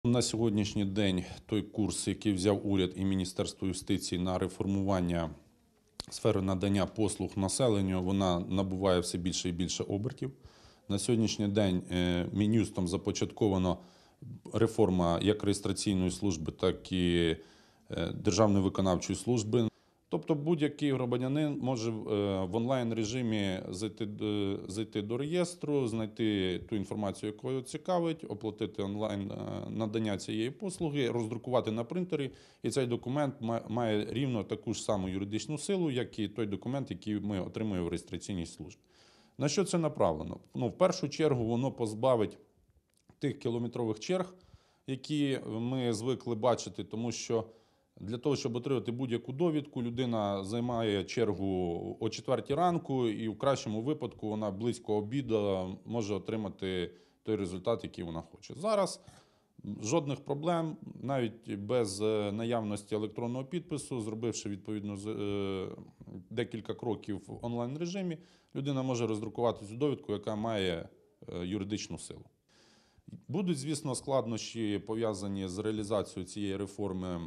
На сьогоднішній день той курс, який взяв уряд і Міністерство юстиції на реформування сфери надання послуг населенню, вона набуває все більше і більше обертів. На сьогоднішній день Мін'юстом започатковано реформа як реєстраційної служби, так і Державної виконавчої служби. Тобто будь-який громадянин може в онлайн-режимі зайти до реєстру, знайти ту інформацію, яку його цікавить, оплатити онлайн надання цієї послуги, роздрукувати на принтері, і цей документ має рівно таку ж саму юридичну силу, як і той документ, який ми отримуємо в реєстраційній службі. На що це направлено? В першу чергу воно позбавить тих кілометрових черг, які ми звикли бачити, тому що для того, щоб отримати будь-яку довідку, людина займає чергу о 4 ранку і в кращому випадку вона близько обіду може отримати той результат, який вона хоче. Зараз жодних проблем, навіть без наявності електронного підпису, зробивши відповідно декілька кроків в онлайн-режимі, людина може роздрукувати цю довідку, яка має юридичну силу. Будуть, звісно, складнощі, пов'язані з реалізацією цієї реформи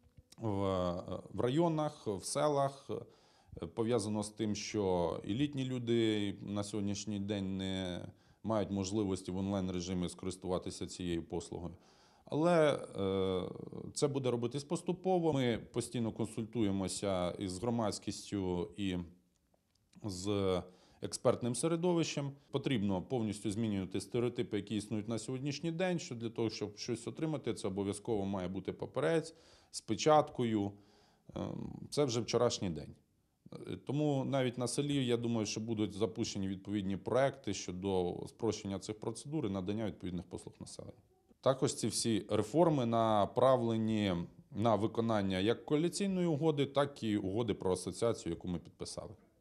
в районах, в селах, пов'язано з тим, що і літні люди на сьогоднішній день не мають можливості в онлайн-режимі скористуватися цією послугою. Але це буде робитись поступово. Ми постійно консультуємося із громадськістю і з експертним середовищем. Потрібно повністю змінювати стереотипи, які існують на сьогоднішній день, що для того, щоб щось отримати, це обов'язково має бути папірець з печаткою. Це вже вчорашній день. Тому навіть на селі, я думаю, що будуть запущені відповідні проекти щодо спрощення цих процедур і надання відповідних послуг населенню. Також ці всі реформи направлені на виконання як коаліційної угоди, так і угоди про асоціацію, яку ми підписали.